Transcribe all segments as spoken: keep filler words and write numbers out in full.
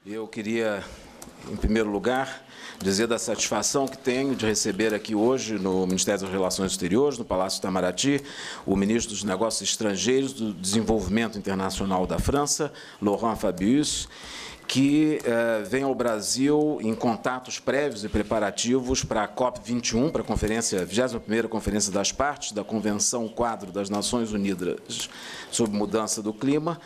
Eu queria, em primeiro lugar, dizer da satisfação que tenho de receber aqui hoje, no Ministério das Relações Exteriores, no Palácio Itamaraty, o ministro dos Negócios Estrangeiros do Desenvolvimento Internacional da França, Laurent Fabius, que eh, vem ao Brasil em contatos prévios e preparativos para a COP vinte e um, para a conferência, vigésima primeira Conferência das Partes da Convenção Quadro das Nações Unidas sobre Mudança do Clima,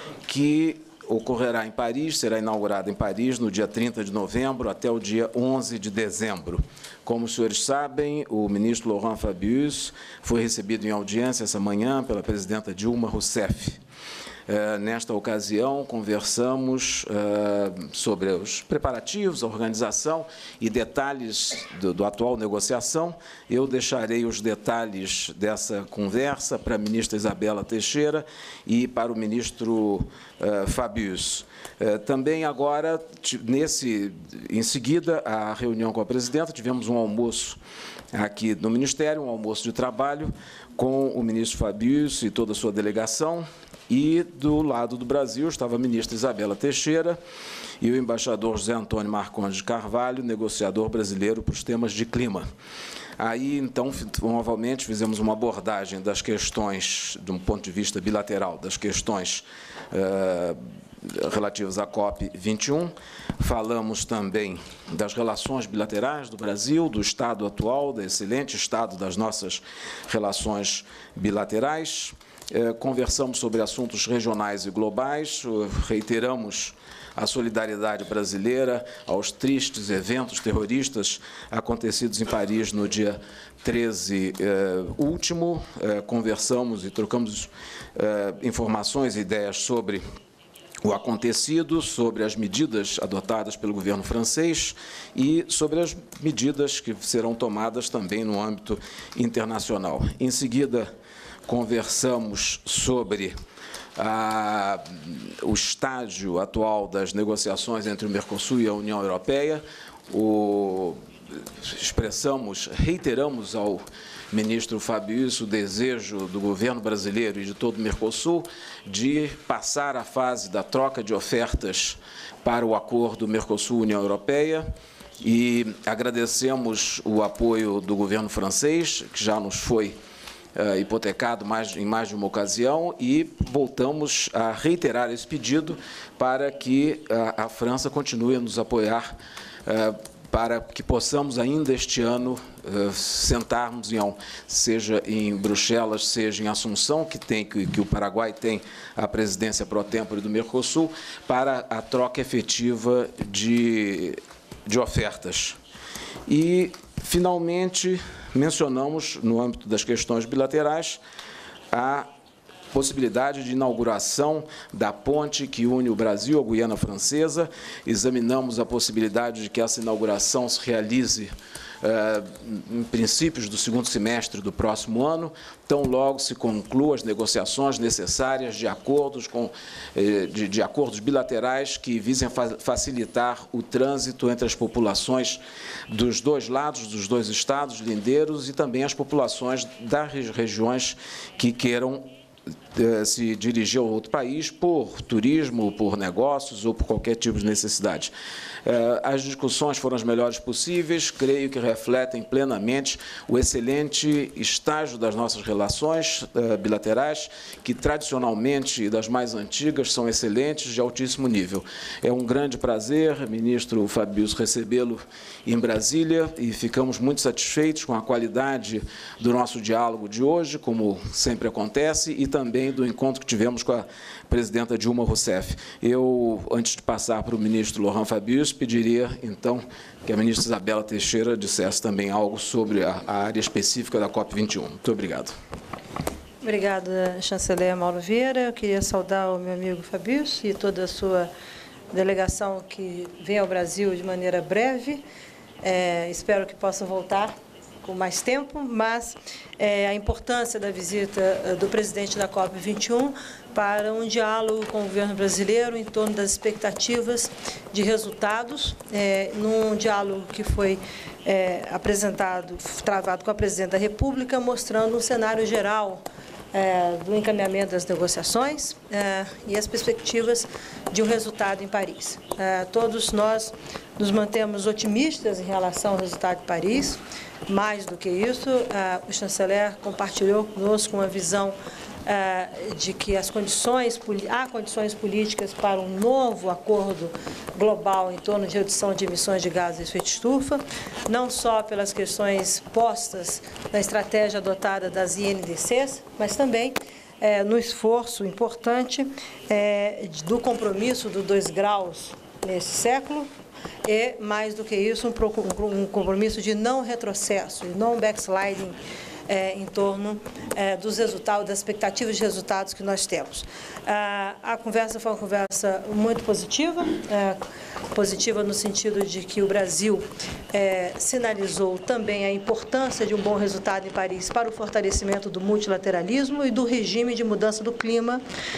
que ocorrerá em Paris, será inaugurada em Paris no dia trinta de novembro até o dia onze de dezembro. Como os senhores sabem, o ministro Laurent Fabius foi recebido em audiência essa manhã pela presidenta Dilma Rousseff. Uh, nesta ocasião, conversamos uh, sobre os preparativos, a organização e detalhes do, do atual negociação. Eu deixarei os detalhes dessa conversa para a ministra Isabela Teixeira e para o ministro uh, Fabius. Uh, também agora, nesse, em seguida, a reunião com a presidenta, tivemos um almoço aqui no Ministério, um almoço de trabalho com o ministro Fabius e toda a sua delegação. E, do lado do Brasil, estava a ministra Isabela Teixeira e o embaixador José Antônio Marcondes de Carvalho, negociador brasileiro para os temas de clima. Aí, então, novamente, fizemos uma abordagem das questões, de um ponto de vista bilateral, das questões uh, relativas à COP vinte e um. Falamos também das relações bilaterais do Brasil, do estado atual, do excelente estado das nossas relações bilaterais. Conversamos sobre assuntos regionais e globais, reiteramos a solidariedade brasileira aos tristes eventos terroristas acontecidos em Paris no dia treze eh, último. Eh, conversamos e trocamos eh, informações e ideias sobre o acontecido, sobre as medidas adotadas pelo governo francês e sobre as medidas que serão tomadas também no âmbito internacional. Em seguida, conversamos sobre ah, o estágio atual das negociações entre o Mercosul e a União Europeia. O, expressamos, reiteramos ao ministro Fabius o desejo do governo brasileiro e de todo o Mercosul de passar a fase da troca de ofertas para o acordo Mercosul-União Europeia. E agradecemos o apoio do governo francês, que já nos foi Uh, hipotecado mais, em mais de uma ocasião, e voltamos a reiterar esse pedido para que uh, a França continue a nos apoiar, uh, para que possamos ainda este ano uh, sentarmos, em, seja em Bruxelas, seja em Assunção, que, tem, que, que o Paraguai tem a presidência pro tempore do Mercosul, para a troca efetiva de, de ofertas. E, finalmente, mencionamos, no âmbito das questões bilaterais, a possibilidade de inauguração da ponte que une o Brasil à Guiana Francesa. Examinamos a possibilidade de que essa inauguração se realize Uh, em princípios do segundo semestre do próximo ano, tão logo se concluam as negociações necessárias de acordos, com, eh, de, de acordos bilaterais que visem fa facilitar o trânsito entre as populações dos dois lados, dos dois estados lindeiros, e também as populações das regiões que queiram eh, se dirigir a outro país por turismo, por negócios ou por qualquer tipo de necessidade. As discussões foram as melhores possíveis, creio que refletem plenamente o excelente estágio das nossas relações bilaterais, que tradicionalmente e das mais antigas são excelentes, de altíssimo nível. É um grande prazer, ministro Fabius, recebê-lo em Brasília, e ficamos muito satisfeitos com a qualidade do nosso diálogo de hoje, como sempre acontece, e também do encontro que tivemos com a presidenta Dilma Rousseff. Eu, antes de passar para o ministro Laurent Fabius, pediria, então, que a ministra Isabela Teixeira dissesse também algo sobre a, a área específica da COP vinte e um. Muito obrigado. Obrigada, chanceler Mauro Vieira. Eu queria saudar o meu amigo Fabius e toda a sua delegação que vem ao Brasil de maneira breve. É, espero que possa voltar com mais tempo, mas é, a importância da visita do presidente da COP vinte e um para um diálogo com o governo brasileiro em torno das expectativas de resultados, é, num diálogo que foi é, apresentado, travado com a presidenta da República, mostrando um cenário geral é, do encaminhamento das negociações é, e as perspectivas de um resultado em Paris. É, todos nós nos mantemos otimistas em relação ao resultado de Paris. Mais do que isso, é, o chanceler compartilhou conosco uma visão é, de que as condições, há condições políticas para um novo acordo global em torno de redução de emissões de gases de efeito estufa, não só pelas questões postas na estratégia adotada das I N D Cs, mas também é, no esforço importante é, do compromisso dos dois graus nesse século e, mais do que isso, um, um compromisso de não retrocesso, não backsliding É, em torno é, dos resultados, das expectativas de resultados que nós temos. A, a conversa foi uma conversa muito positiva, é, positiva no sentido de que o Brasil é, sinalizou também a importância de um bom resultado em Paris para o fortalecimento do multilateralismo e do regime de mudança do clima,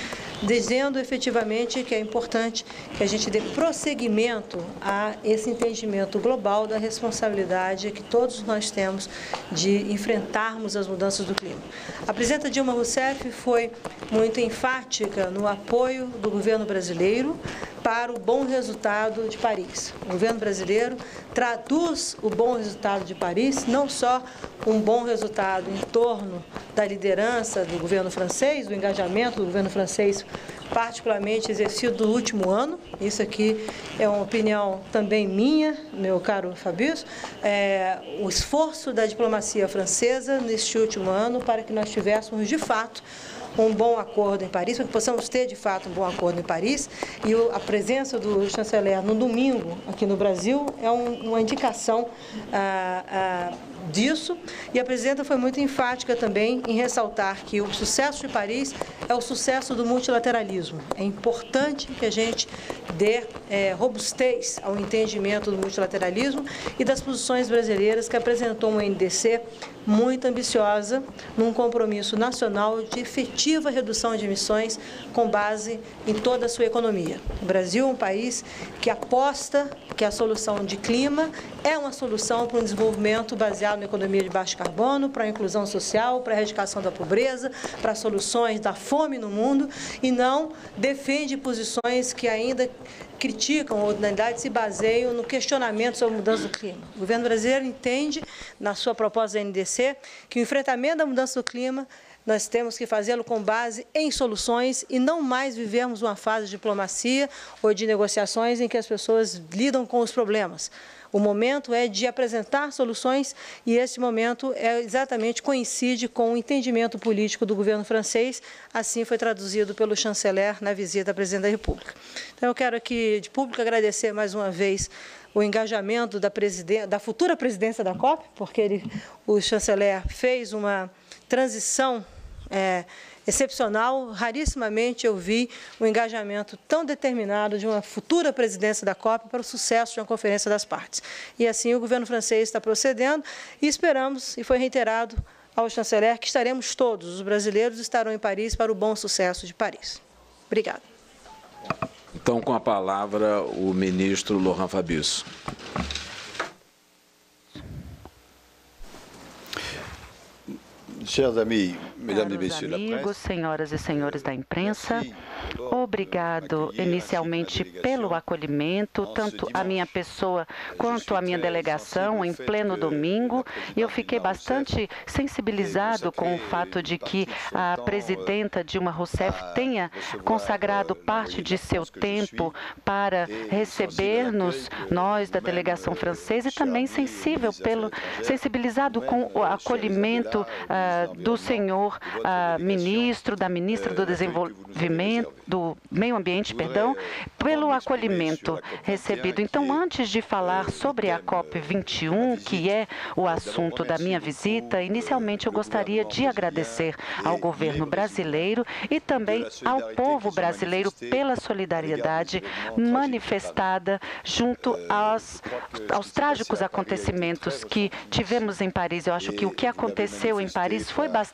dizendo efetivamente que é importante que a gente dê prosseguimento a esse entendimento global da responsabilidade que todos nós temos de enfrentarmos as mudanças do clima. A presidenta Dilma Rousseff foi muito enfática no apoio do governo brasileiro para o bom resultado de Paris. O governo brasileiro traduz o bom resultado de Paris, não só um bom resultado em torno da liderança do governo francês, do engajamento do governo francês, particularmente exercido no último ano. Isso aqui é uma opinião também minha, meu caro Fabius, é, o esforço da diplomacia francesa neste último ano para que nós tivéssemos, de fato, um bom acordo em Paris, para que possamos ter, de fato, um bom acordo em Paris. E a presença do chanceler no domingo aqui no Brasil é um, uma indicação ah, ah, disso. E a presidenta foi muito enfática também em ressaltar que o sucesso de Paris é o sucesso do multilateralismo. É importante que a gente dê é, robustez ao entendimento do multilateralismo e das posições brasileiras, que apresentou uma N D C muito ambiciosa, num compromisso nacional de efetiva redução de emissões com base em toda a sua economia. O Brasil é um país que aposta que a solução de clima é uma solução para um desenvolvimento baseado na economia de baixo carbono, para a inclusão social, para a erradicação da pobreza, para soluções da fome no mundo, e não defende posições que ainda criticam ou, na verdade, se baseiam no questionamento sobre a mudança do clima. O governo brasileiro entende, na sua proposta da N D C, que o enfrentamento da mudança do clima nós temos que fazê-lo com base em soluções e não mais vivermos uma fase de diplomacia ou de negociações em que as pessoas lidam com os problemas. O momento é de apresentar soluções e esse momento é exatamente coincide com o entendimento político do governo francês, assim foi traduzido pelo chanceler na visita à presidente da República. Então eu quero aqui de público agradecer mais uma vez o engajamento da, da futura presidência da COP, porque ele, o chanceler fez uma transição É, excepcional. Rarissimamente eu vi um engajamento tão determinado de uma futura presidência da COP para o sucesso de uma conferência das partes. E assim o governo francês está procedendo e esperamos, e foi reiterado ao chanceler, que estaremos todos, os brasileiros estarão em Paris para o bom sucesso de Paris. Obrigada. Então, com a palavra, o ministro Laurent Fabius. Chers amis, mesdames et Caros messieurs la amigos, presse, senhoras e senhores da imprensa, obrigado inicialmente pelo acolhimento, tanto a minha pessoa quanto a minha delegação em pleno domingo. E eu fiquei bastante sensibilizado com o fato de que a presidenta Dilma Rousseff tenha consagrado parte de seu tempo para receber-nos, nós da delegação francesa, e também sensível pelo, sensibilizado com o acolhimento uh, do senhor uh, ministro, da ministra do Desenvolvimento, do Meio Ambiente, perdão, pelo acolhimento recebido. Então, antes de falar sobre a COP vinte e um, que é o assunto da minha visita, inicialmente eu gostaria de agradecer ao governo brasileiro e também ao povo brasileiro pela solidariedade manifestada junto aos, aos trágicos acontecimentos que tivemos em Paris. Eu acho que o que aconteceu em Paris foi bastante significativo.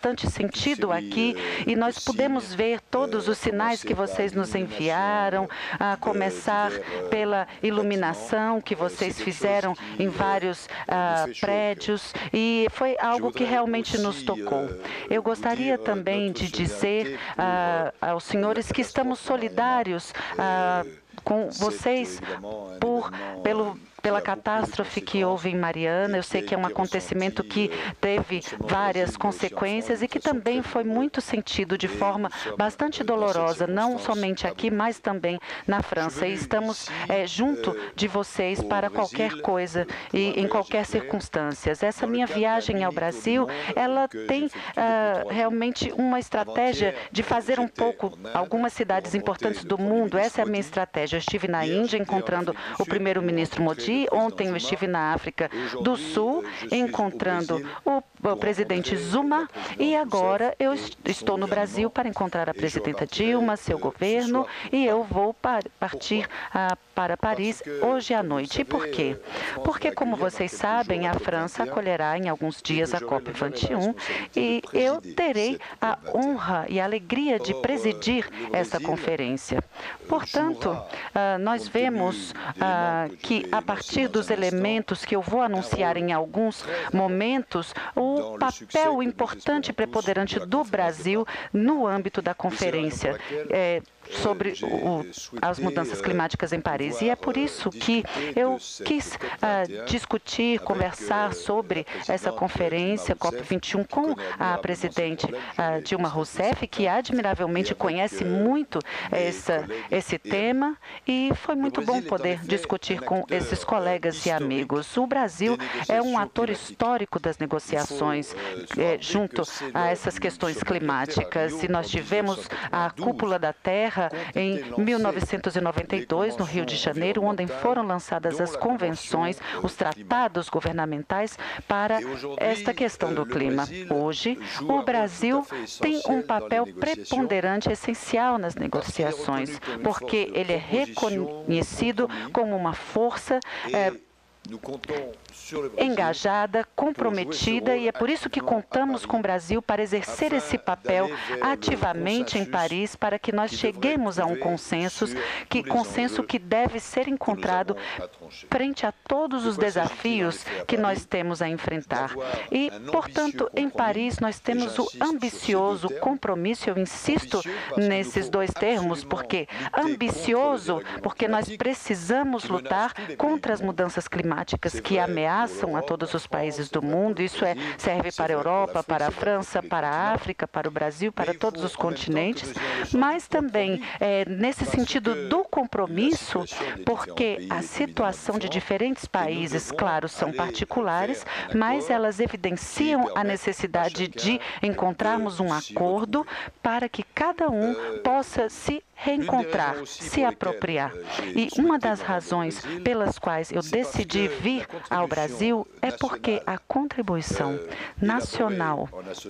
sentido aqui e nós pudemos ver todos os sinais que vocês nos enviaram, a começar pela iluminação que vocês fizeram em vários uh, prédios, e foi algo que realmente nos tocou. Eu gostaria também de dizer uh, aos senhores que estamos solidários uh, com vocês por, pelo pela catástrofe que houve em Mariana. Eu sei que é um acontecimento que teve várias consequências e que também foi muito sentido de forma bastante dolorosa, não somente aqui, mas também na França. E estamos é, junto de vocês para qualquer coisa e em qualquer circunstância. Essa minha viagem ao Brasil, ela tem uh, realmente uma estratégia de fazer um pouco algumas cidades importantes do mundo. Essa é a minha estratégia. Eu estive na Índia encontrando o primeiro-ministro Modi. Ontem eu estive na África do Sul, encontrando o, o presidente Zuma, e agora eu estou no Brasil para encontrar a presidenta Dilma, seu governo, e eu vou par partir a, para Paris hoje à noite. E por quê? Porque, como vocês sabem, a França acolherá em alguns dias a COP vinte e um e eu terei a honra e a alegria de presidir essa conferência. Portanto, uh, nós vemos uh, que, a partir A partir dos elementos que eu vou anunciar em alguns momentos, o papel importante e preponderante do Brasil no âmbito da conferência é, sobre o, as mudanças climáticas em Paris. E é por isso que eu quis uh, discutir, conversar sobre essa conferência COP vinte e um com a presidente uh, Dilma Rousseff, que admiravelmente conhece muito essa, esse tema, e foi muito bom poder discutir com esses colegas e amigos. O Brasil é um ator histórico das negociações eh, junto a essas questões climáticas, e nós tivemos a Cúpula da Terra em mil novecentos e noventa e dois, no Rio de Janeiro, onde foram lançadas as convenções, os tratados governamentais para esta questão do clima. Hoje, o Brasil tem um papel preponderante, essencial nas negociações, porque ele é reconhecido como uma força é, engajada, comprometida, e é por isso que contamos com o Brasil para exercer esse papel ativamente em Paris, para que nós cheguemos a um consenso que, consenso que deve ser encontrado frente a todos os desafios que nós temos a enfrentar. E, portanto, em Paris nós temos o ambicioso compromisso, eu insisto nesses dois termos, porque ambicioso, porque nós precisamos lutar contra as mudanças climáticas que ameaçam a todos os países do mundo. Isso é, serve para a Europa, para a França, para a África, para o Brasil, para todos os continentes, mas também é, nesse sentido do compromisso, porque a situação de diferentes países, claro, são particulares, mas elas evidenciam a necessidade de encontrarmos um acordo para que cada um possa se reencontrar, se apropriar. E uma das razões pelas quais eu decidi vir ao Brasil é porque a contribuição nacional,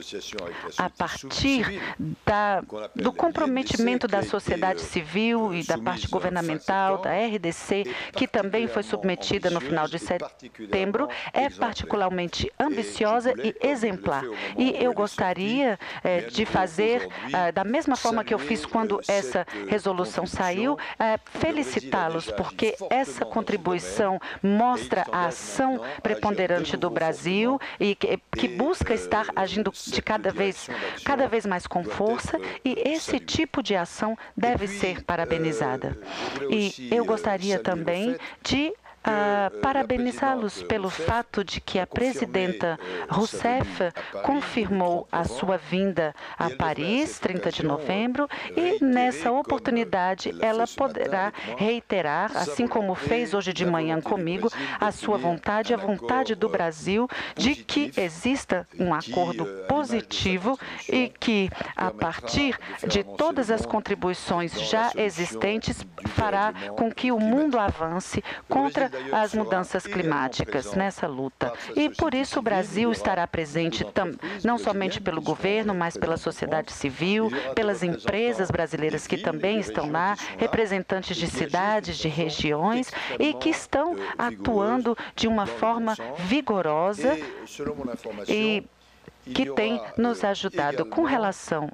a partir da, do comprometimento da sociedade civil e da parte governamental, da R D C, que também foi submetida no final de setembro, é particularmente ambiciosa e exemplar. E eu gostaria eh, de fazer, eh, da mesma forma que eu fiz quando essa resolução saiu, é, felicitá-los, porque essa contribuição mostra a ação preponderante do Brasil e que, que busca estar agindo de cada vez, cada vez mais com força, e esse tipo de ação deve ser parabenizada. E eu gostaria também de Uh, parabenizá-los pelo fato de que a presidenta Rousseff confirmou a sua vinda a Paris, trinta de novembro, e nessa oportunidade ela poderá reiterar, assim como fez hoje de manhã comigo, a sua vontade, a vontade do Brasil de que exista um acordo positivo e que, a partir de todas as contribuições já existentes, fará com que o mundo avance contra as mudanças climáticas nessa luta. E por isso o Brasil estará presente tam, não somente pelo governo, mas pela sociedade civil, pelas empresas brasileiras que também estão lá, representantes de cidades, de regiões, e que estão atuando de uma forma vigorosa. E que tem nos ajudado. Com relação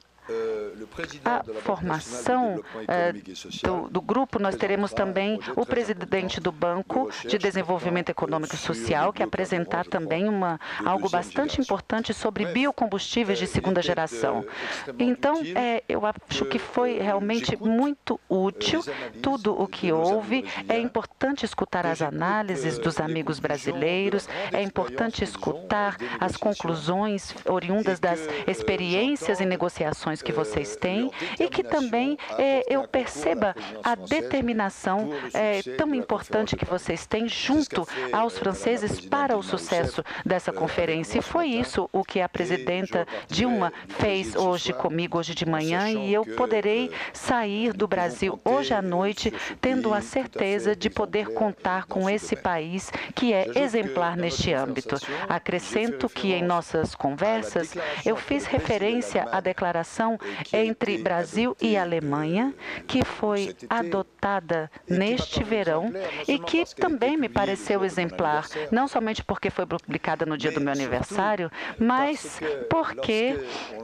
a formação eh, do, do grupo, nós teremos também o presidente do Banco de Desenvolvimento Econômico e Social, que apresentar também uma, algo bastante importante sobre biocombustíveis de segunda geração. Então, eh, eu acho que foi realmente muito útil tudo o que houve. É importante escutar as análises dos amigos brasileiros, é importante escutar as conclusões oriundas das experiências em negociações que vocês têm e que também eh, eu perceba a determinação eh, tão importante que vocês têm junto aos franceses para o sucesso dessa conferência. E foi isso o que a presidenta Dilma fez hoje comigo, hoje de manhã, e eu poderei sair do Brasil hoje à noite tendo a certeza de poder contar com esse país que é exemplar neste âmbito. Acrescento que em nossas conversas eu fiz referência à declaração entre Brasil e Alemanha, que foi adotada neste verão e que também me pareceu exemplar, não somente porque foi publicada no dia do meu aniversário, mas porque,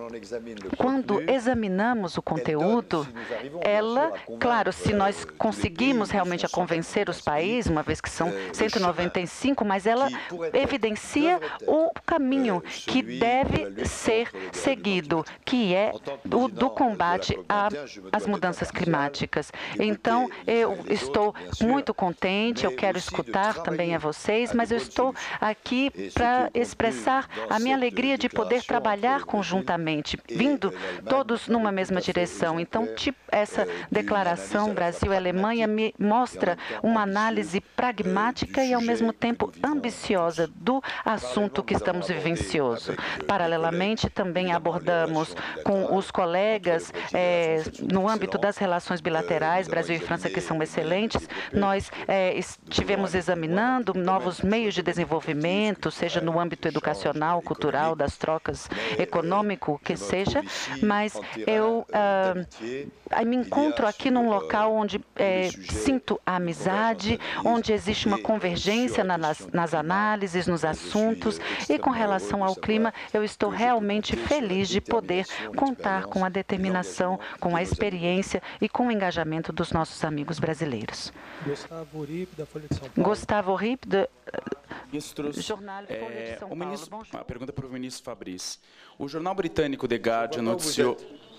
quando examinamos o conteúdo, ela, claro, se nós conseguimos realmente a convencer os países, uma vez que são cento e noventa e cinco, mas ela evidencia o caminho que deve ser seguido, que é o do combate às mudanças climáticas. Então, eu estou muito contente, eu quero escutar também a vocês, mas eu estou aqui para expressar a minha alegria de poder trabalhar conjuntamente, vindo todos numa mesma direção. Então, tipo, essa declaração Brasil e Alemanha me mostra uma análise pragmática e, ao mesmo tempo, ambiciosa do assunto que estamos vivencioso. Paralelamente, também abordamos com os colegas, é, no âmbito das relações bilaterais, Brasil e França, que são excelentes, nós é, estivemos examinando novos meios de desenvolvimento, seja no âmbito educacional, cultural, das trocas econômico, que seja, mas eu ah, me encontro aqui num local onde é, sinto a amizade, onde existe uma convergência na, nas, nas análises, nos assuntos, e com relação ao clima, eu estou realmente feliz de poder contar com a determinação, com a experiência e com o engajamento dos nossos amigos brasileiros. Gustavo Ripp, da Folha de São Paulo. Gustavo Ripp, do Ministros, Jornal Folha é, de São o Paulo. ministro, Bonjour. a pergunta para o ministro Fabrice. O jornal britânico The Guardian noticiou...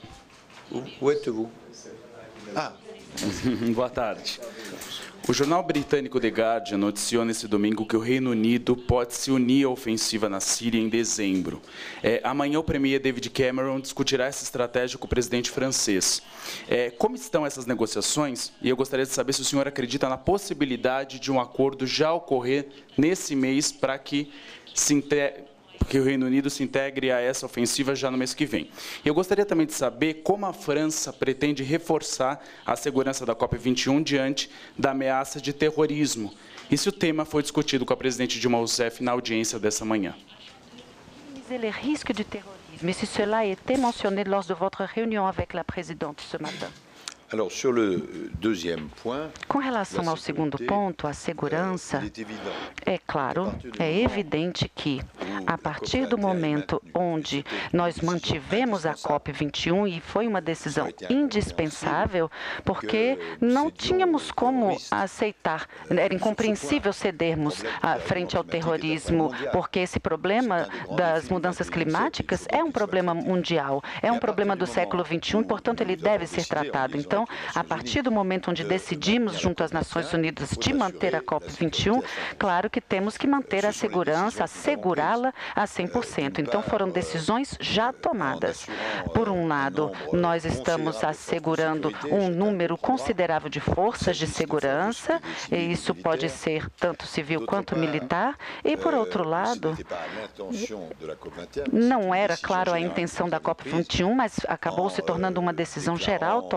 Où êtes-vous? Ah. Boa tarde. O jornal britânico The Guardian noticiou nesse domingo que o Reino Unido pode se unir à ofensiva na Síria em dezembro. É, amanhã o premier David Cameron discutirá essa estratégia com o presidente francês. É, como estão essas negociações? E eu gostaria de saber se o senhor acredita na possibilidade de um acordo já ocorrer nesse mês para que se integre... que o Reino Unido se integre a essa ofensiva já no mês que vem. Eu gostaria também de saber como a França pretende reforçar a segurança da COP vinte e um diante da ameaça de terrorismo, e se o tema foi discutido com a presidente Dilma Rousseff na audiência dessa manhã. Les risques de terrorisme, et si cela a été mentionné lors de votre réunion avec la présidente ce matin. Alors, sur le deuxième point, Com relação ao segundo ponto, a segurança, é claro, é evidente que, a partir do momento onde nós mantivemos a COP vinte e um, e foi uma decisão indispensável, porque não tínhamos como aceitar, era incompreensível cedermos à frente ao terrorismo, porque esse problema das mudanças climáticas é um problema mundial, é um problema do século vinte e um, portanto, ele deve ser tratado. Então, Então, a partir do momento onde decidimos, junto às Nações Unidas, de manter a COP vinte e um, claro que temos que manter a segurança, assegurá-la a cem por cento. Então, foram decisões já tomadas. Por um lado, nós estamos assegurando um número considerável de forças de segurança, e isso pode ser tanto civil quanto militar, e, por outro lado, não era, claro, a intenção da COP vinte e um, mas acabou se tornando uma decisão geral tomada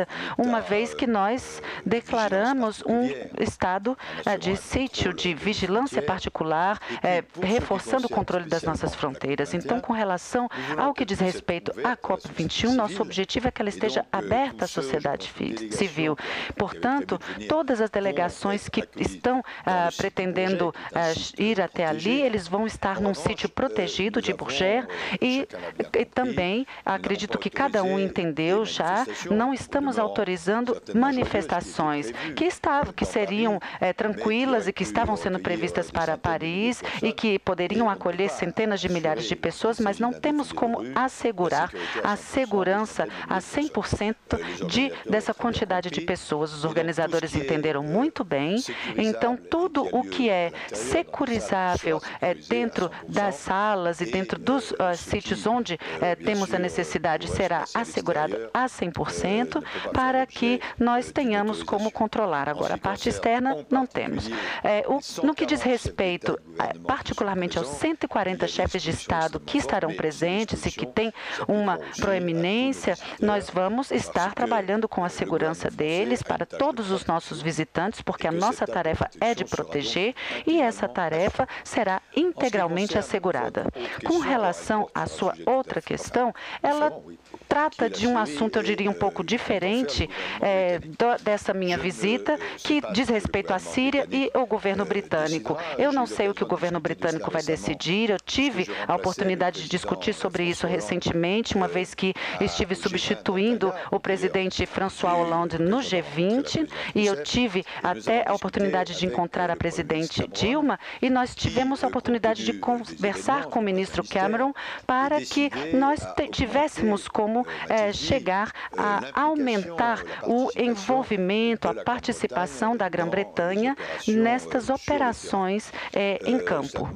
ainda, uma vez que nós declaramos um estado uh, de sítio, de vigilância particular, uh, reforçando o controle das nossas fronteiras. Então, com relação ao que diz respeito à COP vinte e um, nosso objetivo é que ela esteja aberta à sociedade civil. Portanto, todas as delegações que estão uh, pretendendo uh, ir até ali, eles vão estar num sítio protegido de Bourget e, e também, acredito que cada um entendeu já, não estamos autorizando manifestações que estavam, que seriam é, tranquilas e que estavam sendo previstas para Paris e que poderiam acolher centenas de milhares de pessoas, mas não temos como assegurar a segurança a cem por cento de, dessa quantidade de pessoas. Os organizadores entenderam muito bem, então tudo o que é securizável é, dentro das salas e dentro dos uh, sítios onde é, temos a necessidade será assegurado a cem por cento para que nós tenhamos como controlar. Agora, a parte externa, não temos. É, o, no que diz respeito, é, particularmente aos cento e quarenta chefes de Estado que estarão presentes e que têm uma proeminência, nós vamos estar trabalhando com a segurança deles para todos os nossos visitantes, porque a nossa tarefa é de proteger e essa tarefa será integralmente assegurada. Com relação à sua outra questão, ela trata de um assunto, eu diria, um pouco diferente é, do, dessa minha visita, que diz respeito à Síria e ao governo britânico. Eu não sei o que o governo britânico vai decidir. Eu tive a oportunidade de discutir sobre isso recentemente, uma vez que estive substituindo o presidente François Hollande no G vinte, e eu tive até a oportunidade de encontrar a presidente Dilma, e nós tivemos a oportunidade de conversar com o ministro Cameron para que nós tivéssemos como É, chegar a aumentar o envolvimento, a participação da Grã-Bretanha nestas operações é, em campo.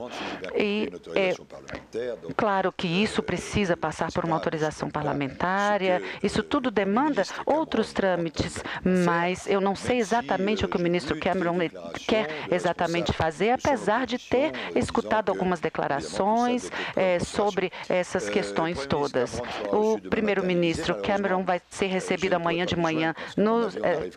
E é claro que isso precisa passar por uma autorização parlamentar, isso tudo demanda outros trâmites, mas eu não sei exatamente o que o ministro Cameron quer exatamente fazer, apesar de ter escutado algumas declarações é, sobre essas questões todas. O primeiro-ministro Cameron vai ser recebido amanhã de manhã no, eh,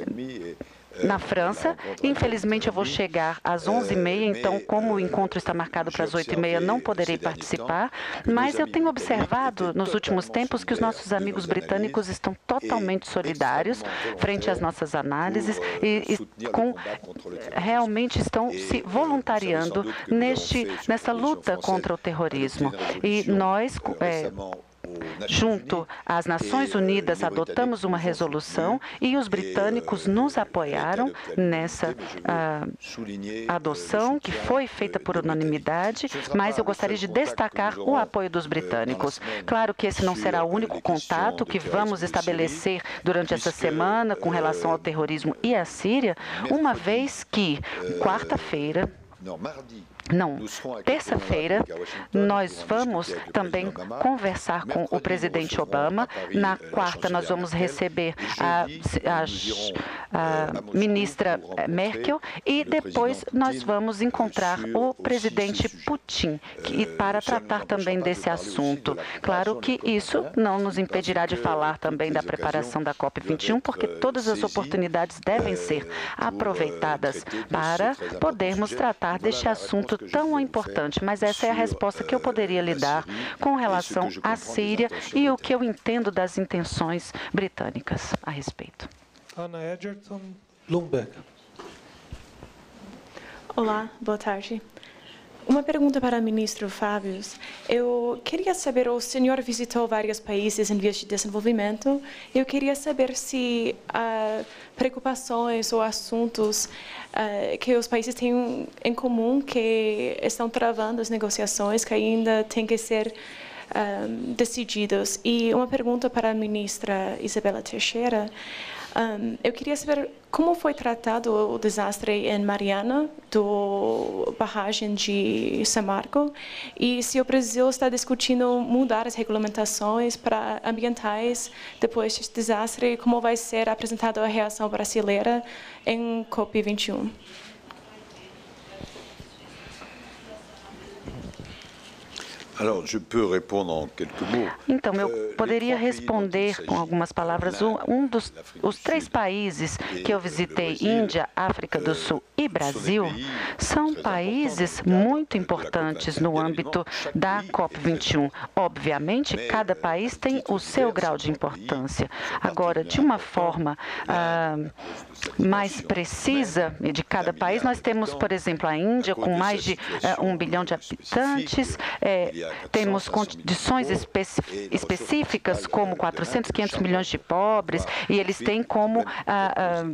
na França. Infelizmente, eu vou chegar às onze e meia, então, como o encontro está marcado para as oito e meia, não poderei participar, mas eu tenho observado nos últimos tempos que os nossos amigos britânicos estão totalmente solidários frente às nossas análises e, e com, realmente estão se voluntariando neste, nessa luta contra o terrorismo. E nós... É, junto às Nações Unidas, adotamos uma resolução e os britânicos nos apoiaram nessa uh, adoção, que foi feita por unanimidade, mas eu gostaria de destacar o apoio dos britânicos. Claro que esse não será o único contato que vamos estabelecer durante essa semana com relação ao terrorismo e à Síria, uma vez que, quarta-feira, Não, terça-feira, nós vamos também conversar com o presidente Obama. Na quarta, nós vamos receber a, a, a ministra Merkel e depois nós vamos encontrar o presidente Putin que, para tratar também desse assunto. Claro que isso não nos impedirá de falar também da preparação da COP vinte e um, porque todas as oportunidades devem ser aproveitadas para podermos tratar deste assunto tão importante, mas essa é a resposta que eu poderia lhe dar com relação à Síria e o que eu entendo das intenções britânicas a respeito. Ana Edgerton, Bloomberg. Olá, boa tarde. Uma pergunta para o ministro Fábio. Eu queria saber, o senhor visitou vários países em vias de desenvolvimento. Eu queria saber se há preocupações ou assuntos uh, que os países têm em comum, que estão travando as negociações, que ainda têm que ser um, decididos. E uma pergunta para a ministra Isabela Teixeira. Um, eu queria saber como foi tratado o desastre em Mariana, do barragem de Samarco, e se o Brasil está discutindo mudar as regulamentações para ambientais depois deste desastre, como vai ser apresentada a reação brasileira em COP vinte e um. Então, eu poderia responder com algumas palavras. Um dos os três países que eu visitei, Índia, África do Sul e Brasil, são países muito importantes no âmbito da COP vinte e um. Obviamente, cada país tem o seu grau de importância. Agora, de uma forma ah, mais precisa de cada país, nós temos, por exemplo, a Índia, com mais de ah, um bilhão de habitantes, é, temos condições espe específicas, como quatrocentos, quinhentos milhões de pobres, e eles têm como ah, ah,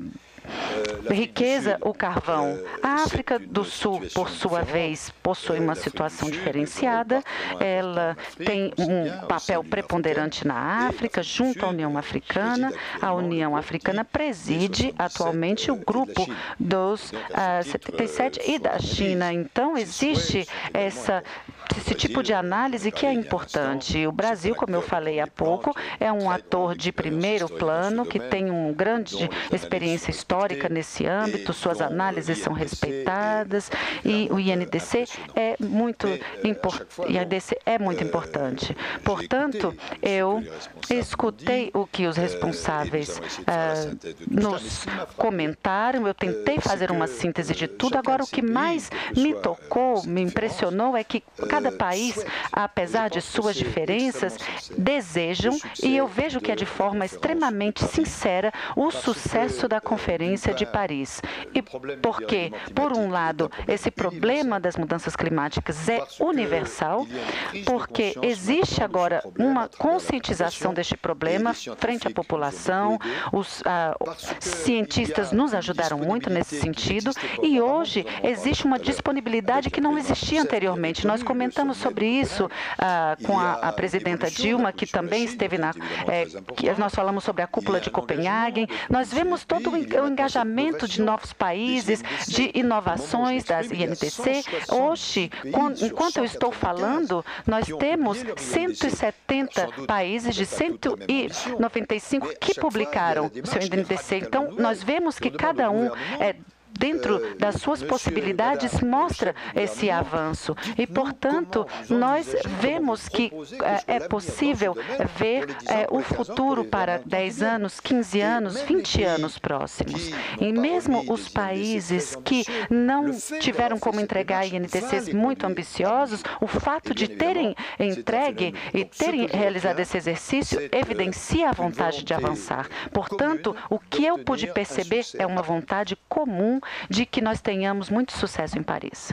riqueza o carvão. A África do Sul, por sua vez, possui uma situação diferenciada. Ela tem um papel preponderante na África, junto à União Africana. A União Africana preside atualmente o grupo dos ah, setenta e sete e da China. Então, existe essa esse tipo de análise que é importante. O Brasil, como eu falei há pouco, é um ator de primeiro plano que tem uma grande experiência histórica nesse âmbito, suas análises são respeitadas e o I N D C é muito, import... I N D C é muito importante. Portanto, eu escutei o que os responsáveis ah, nos comentaram, eu tentei fazer uma síntese de tudo. Agora, o que mais me tocou, me impressionou é que cada país, apesar de suas diferenças, desejam, e eu vejo que é de forma extremamente sincera, o sucesso da Conferência de Paris. E porque, por um lado, esse problema das mudanças climáticas é universal, porque existe agora uma conscientização deste problema frente à população, os ah, cientistas nos ajudaram muito nesse sentido, e hoje existe uma disponibilidade que não existia anteriormente. Nós comentamos sobre isso ah, com a, a presidenta Dilma, que também esteve na... É, que nós falamos sobre a cúpula de Copenhague. Nós vemos todo o engajamento de novos países, de inovações das I N D C. Hoje, enquanto eu estou falando, nós temos cento e setenta países de cento e noventa e cinco que publicaram o seu I N D C. Então, nós vemos que cada um é dentro das suas possibilidades, mostra esse avanço. E, portanto, nós vemos que é, é possível ver é, o futuro para dez anos, quinze anos, vinte anos próximos. E mesmo os países que não tiveram como entregar I N D Cs muito ambiciosos, o fato de terem entregue e terem realizado esse exercício evidencia a vontade de avançar. Portanto, o que eu pude perceber é uma vontade comum de que nós tenhamos muito sucesso em Paris.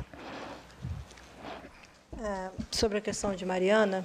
É, sobre a questão de Mariana,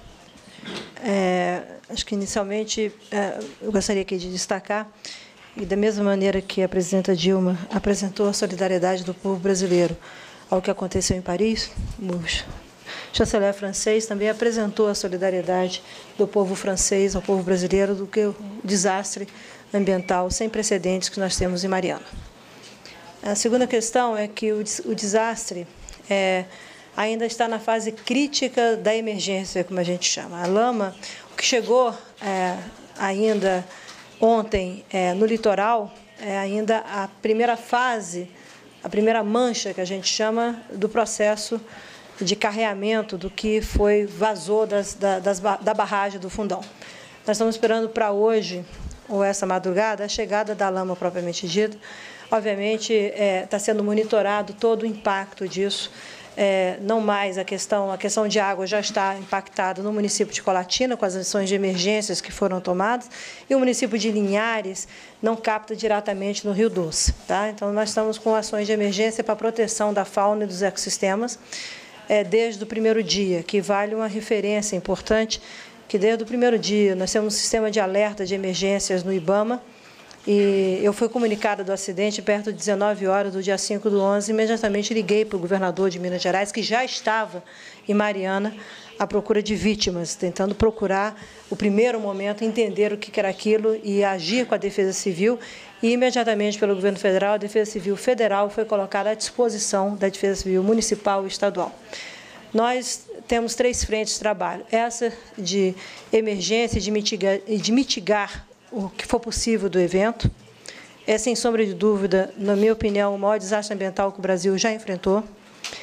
é, acho que inicialmente é, eu gostaria aqui de destacar, e da mesma maneira que a presidenta Dilma apresentou a solidariedade do povo brasileiro ao que aconteceu em Paris, o chanceler francês também apresentou a solidariedade do povo francês ao povo brasileiro do que o desastre ambiental sem precedentes que nós temos em Mariana. A segunda questão é que o, o desastre é, ainda está na fase crítica da emergência, como a gente chama. A lama, o que chegou é, ainda ontem é, no litoral, é ainda a primeira fase, a primeira mancha que a gente chama do processo de carreamento do que foi vazou das, da, das, da barragem do Fundão. Nós estamos esperando para hoje, ou essa madrugada, a chegada da lama propriamente dita. Obviamente, está é, sendo monitorado todo o impacto disso. É, não mais a questão, a questão de água já está impactada no município de Colatina, com as ações de emergências que foram tomadas, e o município de Linhares não capta diretamente no Rio Doce. Tá? Então, nós estamos com ações de emergência para a proteção da fauna e dos ecossistemas, é, desde o primeiro dia, que vale uma referência importante, que desde o primeiro dia nós temos um sistema de alerta de emergências no IBAMA, e eu fui comunicada do acidente perto de dezenove horas do dia cinco do onze, imediatamente liguei para o governador de Minas Gerais, que já estava em Mariana, à procura de vítimas, tentando procurar, o primeiro momento, entender o que era aquilo e agir com a Defesa Civil. E, imediatamente, pelo governo federal, a Defesa Civil Federal foi colocada à disposição da Defesa Civil Municipal e Estadual. Nós temos três frentes de trabalho. Essa de emergência e de mitigar, de mitigar o que for possível do evento. É, sem sombra de dúvida, na minha opinião, o maior desastre ambiental que o Brasil já enfrentou.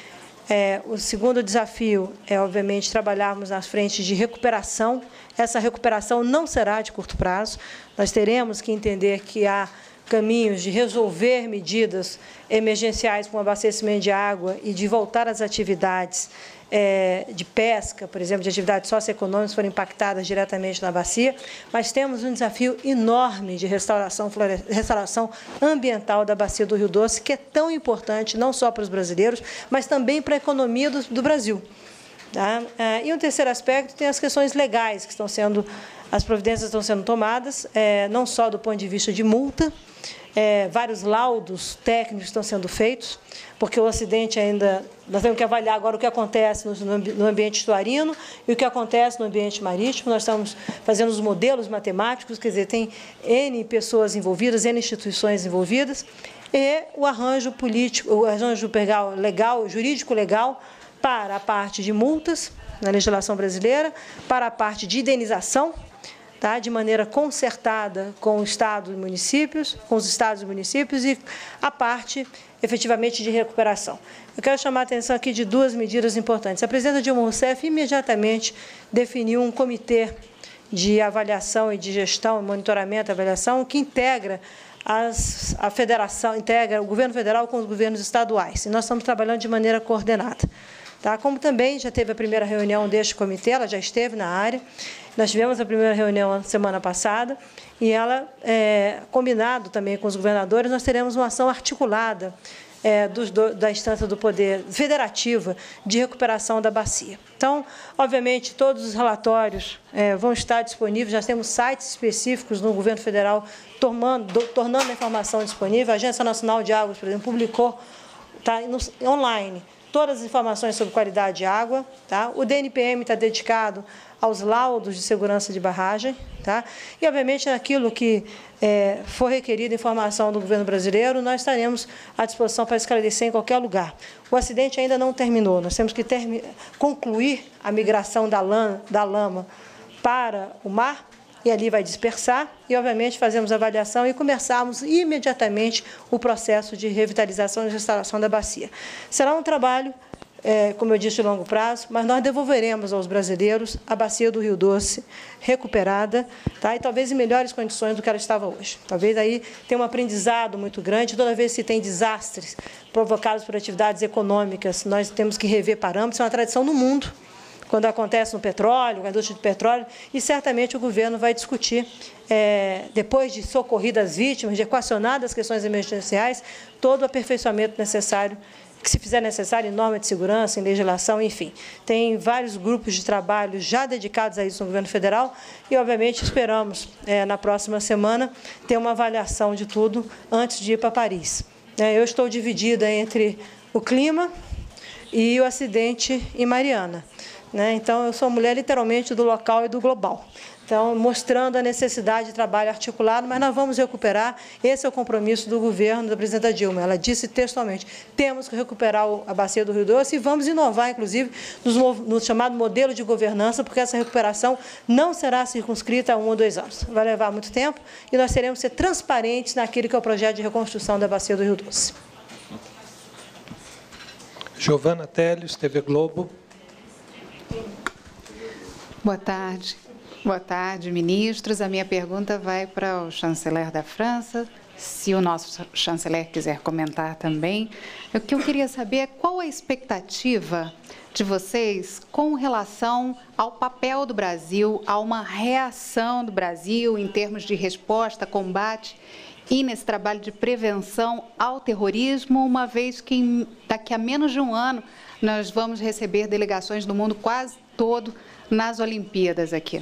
É, o segundo desafio é, obviamente, trabalharmos nas frentes de recuperação. Essa recuperação não será de curto prazo. Nós teremos que entender que há caminhos de resolver medidas emergenciais com abastecimento de água e de voltar às atividades é, de pesca, por exemplo, de atividades socioeconômicas foram impactadas diretamente na bacia, mas temos um desafio enorme de restauração, restauração ambiental da bacia do Rio Doce, que é tão importante não só para os brasileiros, mas também para a economia do, do Brasil. Tá? E um terceiro aspecto tem as questões legais que estão sendo, as providências estão sendo tomadas, é, não só do ponto de vista de multa, é, vários laudos técnicos estão sendo feitos, porque o acidente ainda, nós temos que avaliar agora o que acontece no, no ambiente estuarino e o que acontece no ambiente marítimo. Nós estamos fazendo os modelos matemáticos, quer dizer, tem N pessoas envolvidas, N instituições envolvidas, e o arranjo político, o arranjo legal, jurídico legal, para a parte de multas na legislação brasileira, para a parte de indenização, tá, de maneira concertada com o Estado e municípios, com os estados e municípios, e a parte, efetivamente, de recuperação. Eu quero chamar a atenção aqui de duas medidas importantes. A presidenta Dilma Rousseff imediatamente definiu um comitê de avaliação e de gestão, monitoramento e avaliação, que integra as, a federação, integra o governo federal com os governos estaduais. E nós estamos trabalhando de maneira coordenada. Tá? Como também já teve a primeira reunião deste comitê, ela já esteve na área, nós tivemos a primeira reunião na semana passada, e ela, é, combinado também com os governadores, nós teremos uma ação articulada é, dos, do, da instância do Poder Federativa de recuperação da bacia. Então, obviamente, todos os relatórios é, vão estar disponíveis, já temos sites específicos no governo federal tornando, do, tornando a informação disponível. A Agência Nacional de Águas, por exemplo, publicou tá, no, online todas as informações sobre qualidade de água. Tá? O D N P M está dedicado aos laudos de segurança de barragem. Tá? E, obviamente, naquilo que é, for requerido informação do governo brasileiro, nós estaremos à disposição para esclarecer em qualquer lugar. O acidente ainda não terminou, nós temos que termi- concluir a migração da, lã, da lama para o mar, e ali vai dispersar, e, obviamente, fazemos a avaliação e começarmos imediatamente o processo de revitalização e restauração da bacia. Será um trabalho, é, como eu disse, de longo prazo, mas nós devolveremos aos brasileiros a bacia do Rio Doce recuperada, tá? E talvez em melhores condições do que ela estava hoje. Talvez aí tenha um aprendizado muito grande. Toda vez que tem desastres provocados por atividades econômicas, nós temos que rever parâmetros. É uma tradição no mundo, quando acontece no petróleo, na indústria de petróleo, e certamente o governo vai discutir, é, depois de socorridas as vítimas, de equacionadas as questões emergenciais, todo o aperfeiçoamento necessário, que se fizer necessário em norma de segurança, em legislação, enfim. Tem vários grupos de trabalho já dedicados a isso no governo federal e, obviamente, esperamos, é, na próxima semana, ter uma avaliação de tudo antes de ir para Paris. É, eu estou dividida entre o clima e o acidente em Mariana. Né? Então, eu sou mulher literalmente do local e do global. Então, mostrando a necessidade de trabalho articulado, mas nós vamos recuperar. Esse é o compromisso do governo da presidenta Dilma. Ela disse textualmente, temos que recuperar a bacia do Rio Doce e vamos inovar, inclusive, no chamado modelo de governança, porque essa recuperação não será circunscrita a um ou dois anos. Vai levar muito tempo e nós teremos que ser transparentes naquilo que é o projeto de reconstrução da bacia do Rio Doce. Giovana Teles, T V Globo. Boa tarde. Boa tarde, ministros. A minha pergunta vai para o chanceler da França, se o nosso chanceler quiser comentar também. O que eu queria saber é qual a expectativa de vocês com relação ao papel do Brasil, a uma reação do Brasil em termos de resposta, combate e nesse trabalho de prevenção ao terrorismo, uma vez que daqui a menos de um ano nós vamos receber delegações do mundo quase todo nas Olimpíadas aqui.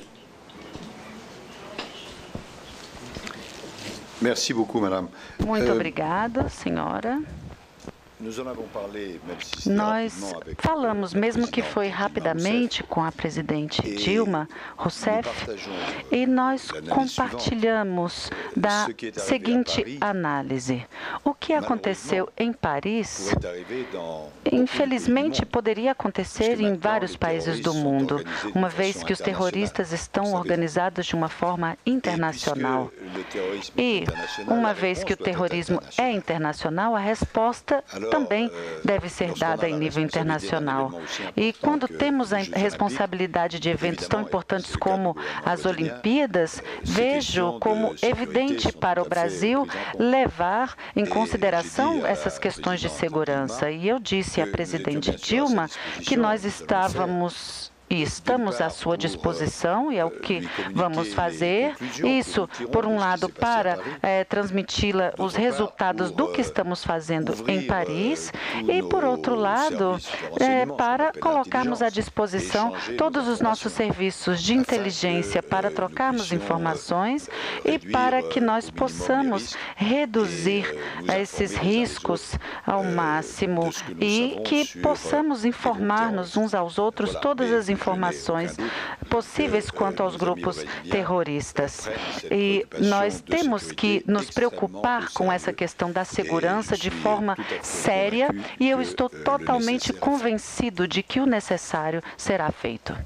Merci beaucoup, madame. Muito Euh, obrigada, senhora. Nous en avons parlé, même si c'était Nós rapidement, avec falamos, la mesmo que présidente foi Dilma rapidamente, Rousseff. com a presidente E Dilma nous Rousseff, partageons e nós l'analyse compartilhamos da Ce qui est arrivé à seguinte Paris, análise. O que aconteceu em Paris, pourrait arriver dans beaucoup de infelizmente, pays du monde. poderia acontecer em vários países do mundo, uma vez que os terroristas estão organizados de uma forma internacional. E, uma vez que o terrorismo é internacional, a resposta também deve ser dada em nível internacional. E quando temos a responsabilidade de eventos tão importantes como as Olimpíadas, vejo como evidente para o Brasil levar em consideração essas questões de segurança. E eu disse à presidente Dilma que nós estávamos e estamos à sua disposição, e é o que vamos fazer. Isso, por um lado, para é, transmiti-la os resultados do que estamos fazendo em Paris, e, por outro lado, é, para colocarmos à disposição todos os nossos serviços de inteligência para trocarmos informações e para que nós possamos reduzir esses riscos ao máximo e que possamos informar-nos uns aos outros todas as informações informações possíveis quanto aos grupos terroristas. E nós temos que nos preocupar com essa questão da segurança de forma séria, e eu estou totalmente convencido de que o necessário será feito.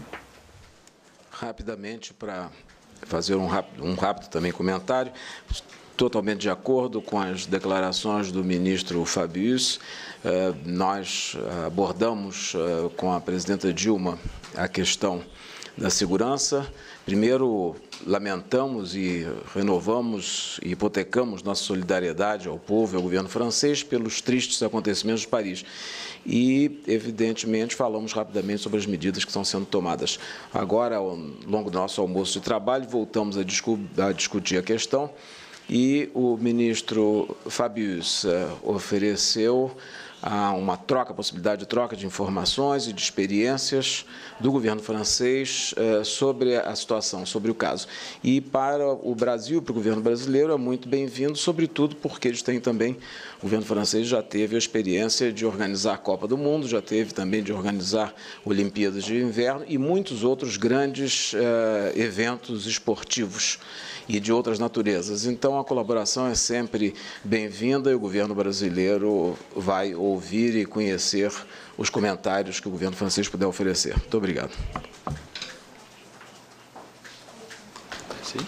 Rapidamente, para fazer um rápido, um rápido também comentário, totalmente de acordo com as declarações do ministro Fabius. Nós abordamos com a presidenta Dilma a questão da segurança. Primeiro, lamentamos e renovamos e hipotecamos nossa solidariedade ao povo e ao governo francês pelos tristes acontecimentos de Paris. E, evidentemente, falamos rapidamente sobre as medidas que estão sendo tomadas. Agora, ao longo do nosso almoço de trabalho, voltamos a, discu a discutir a questão e o ministro Fabius uh, ofereceu uh, uma troca, a possibilidade de troca de informações e de experiências do governo francês uh, sobre a situação, sobre o caso. E para o Brasil, para o governo brasileiro, é muito bem-vindo, sobretudo porque eles têm também, o governo francês já teve a experiência de organizar a Copa do Mundo, já teve também de organizar Olimpíadas de Inverno e muitos outros grandes uh, eventos esportivos e de outras naturezas. Então, a colaboração é sempre bem-vinda e o governo brasileiro vai ouvir e conhecer os comentários que o governo francês puder oferecer. Muito obrigado. Sim.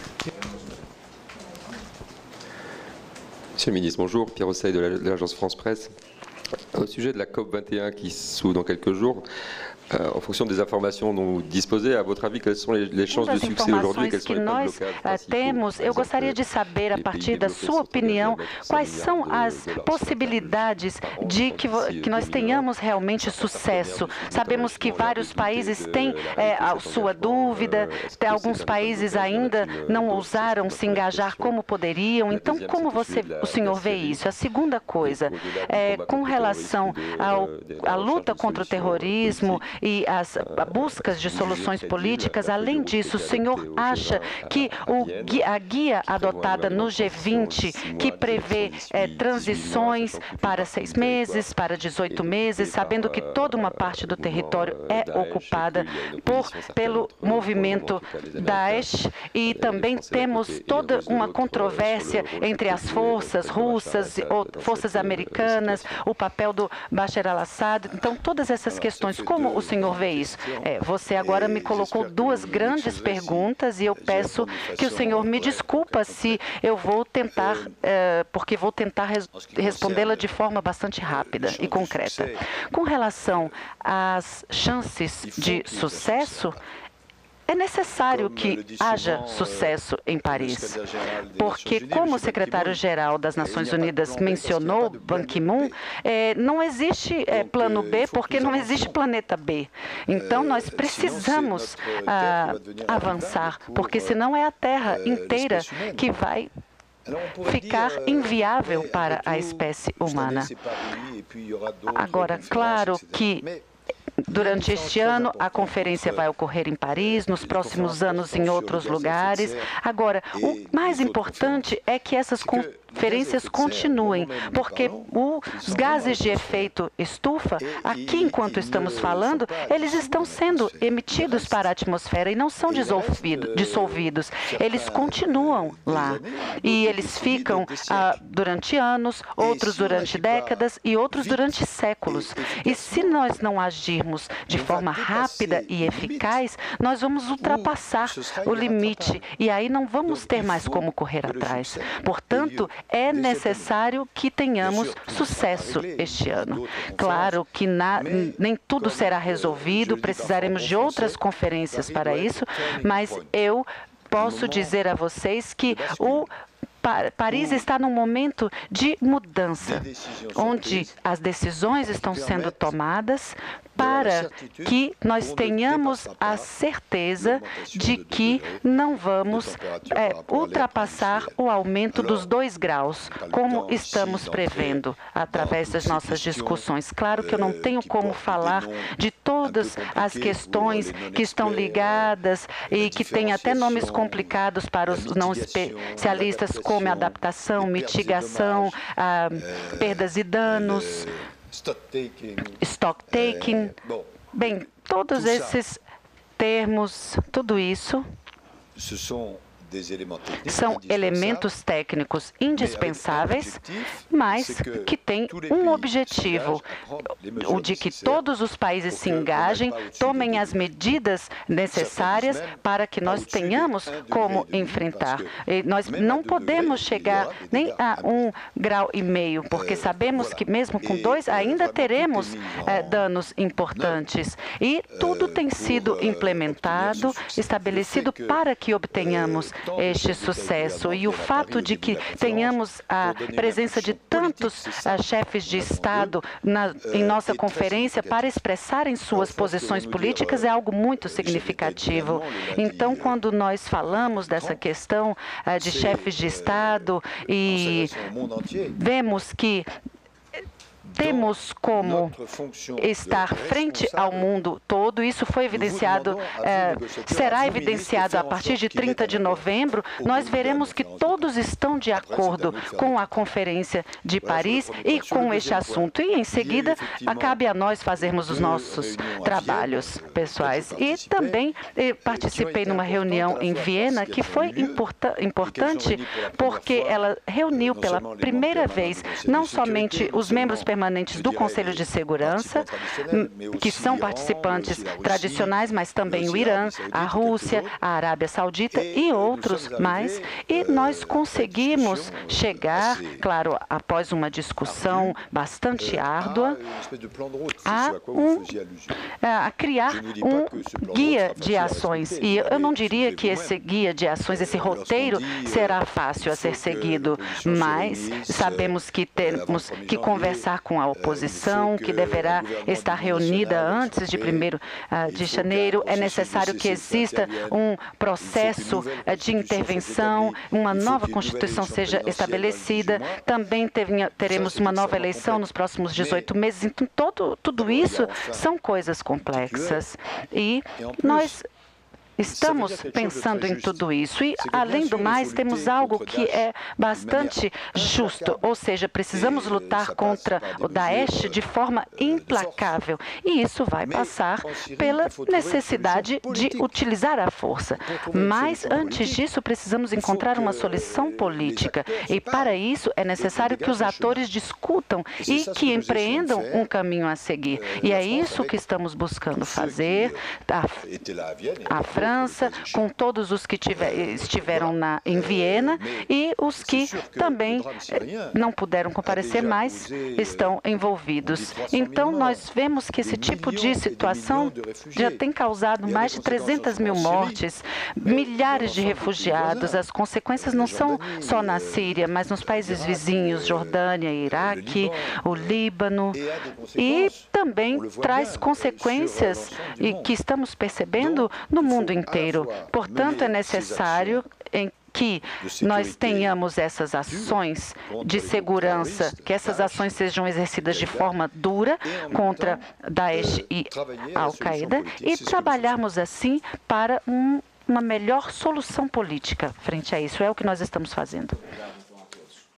Monsieur le ministre, bonjour. Pierre Rosseil de l'agence France Presse. Au sujet de la COP vingt et un qui s'ouvre dans quelques jours, Euh, en fonction des informações dont vous disposez, à votre avis, quelles sont les, les chances de succès aujourd'hui? Que nós temos, eu gostaria de saber, a partir da sua opinião, quais são as possibilidades de que, que nós tenhamos realmente sucesso. Sabemos que vários países têm é, a sua dúvida, alguns países ainda não ousaram se engajar como poderiam. Então, como você, o senhor vê isso? A segunda coisa, é, com relação ao, à luta contra o terrorismo e as buscas de soluções políticas, além disso, o senhor acha que o, a guia adotada no G vinte, que prevê é, transições para seis meses, para dezoito meses, sabendo que toda uma parte do território é ocupada por, pelo movimento Daesh, e também temos toda uma controvérsia entre as forças russas, ou forças americanas, o papel do Bashar al-Assad. Então, todas essas questões, como o senhor vê isso? É, você agora me colocou duas grandes perguntas e eu peço que o senhor me desculpa se eu vou tentar, é, porque vou tentar res respondê-la de forma bastante rápida e concreta. Com relação às chances de sucesso, é necessário que haja sucesso em Paris, porque, como o secretário-geral das Nações Unidas mencionou, Ban Ki-moon, é, não existe é, plano B, porque não existe planeta B. Então, nós precisamos ah, avançar, porque senão é a Terra inteira que vai ficar inviável para a espécie humana. Agora, claro que durante este ano, a conferência vai ocorrer em Paris, nos próximos anos em outros lugares. Agora, o mais importante é que essas conferências continuem, porque os gases de efeito estufa, aqui enquanto estamos falando, eles estão sendo emitidos para a atmosfera e não são dissolvidos. Eles continuam lá e eles ficam ah, durante anos, outros durante décadas e outros durante séculos. E se nós não agirmos de forma rápida e eficaz, nós vamos ultrapassar o limite e aí não vamos ter mais como correr atrás. Portanto, é necessário que tenhamos sucesso este ano. Claro que na, nem tudo será resolvido, precisaremos de outras conferências para isso, mas eu posso dizer a vocês que o Paris está num momento de mudança, onde as decisões estão sendo tomadas para que nós tenhamos a certeza de que não vamos é, ultrapassar o aumento dos dois graus, como estamos prevendo através das nossas discussões. Claro que eu não tenho como falar de todas as questões que estão ligadas e que têm até nomes complicados para os não especialistas, como adaptação, mitigação, ah, perdas e danos, stock taking. Bem, todos esses termos, tudo isso são elementos técnicos indispensáveis, mas que têm um objetivo, o de que todos os países se engajem, tomem as medidas necessárias para que nós tenhamos como enfrentar. E nós não podemos chegar nem a um grau e meio, porque sabemos que mesmo com dois ainda teremos eh, danos importantes. E tudo tem sido implementado, estabelecido para que obtenhamos este sucesso. E o fato de que tenhamos a presença de tantos uh, chefes de Estado na, em nossa conferência para expressarem suas posições políticas é algo muito significativo. Então, quando nós falamos dessa questão uh, de chefes de Estado e vemos que temos como estar frente ao mundo todo, isso foi evidenciado, eh, será evidenciado a partir de trinta de novembro, nós veremos que todos estão de acordo com a Conferência de Paris e com este assunto. E, em seguida, cabe a nós fazermos os nossos trabalhos pessoais. E também eh, participei numa reunião em Viena que foi importa importante porque ela reuniu pela primeira vez não somente os membros permanentes do Conselho de Segurança, que são participantes tradicionais, mas também o Irã, a Rússia, a Arábia Saudita e outros mais. E nós conseguimos chegar, claro, após uma discussão bastante árdua, a, um, a criar um guia de ações. E eu não diria que esse guia de ações, esse roteiro, será fácil a ser seguido, mas sabemos que temos que conversar com a oposição, que deverá estar reunida antes de primeiro de janeiro. É necessário que exista um processo de intervenção, uma nova Constituição seja estabelecida. Também teremos uma nova eleição nos próximos dezoito meses. Então, todo, tudo isso são coisas complexas. E nós estamos pensando em tudo isso e, além do mais, temos algo que é bastante justo, ou seja, precisamos lutar contra o Daesh de forma implacável e isso vai passar pela necessidade de utilizar a força. Mas, antes disso, precisamos encontrar uma solução política e, para isso, é necessário que os atores discutam e que empreendam um caminho a seguir. E é isso que estamos buscando fazer. A, a França, França, com todos os que tiver, estiveram na, em Viena e os que também não puderam comparecer, mas estão envolvidos. Então, nós vemos que esse tipo de situação já tem causado mais de trezentas mil mortes, milhares de refugiados. As consequências não são só na Síria, mas nos países vizinhos, Jordânia, Iraque, o Líbano, e também traz consequências e que estamos percebendo no mundo inteiro. Portanto, é necessário em que nós tenhamos essas ações de segurança, que essas ações sejam exercidas de forma dura contra Daesh e Al-Qaeda e trabalharmos assim para um, uma melhor solução política frente a isso. É o que nós estamos fazendo.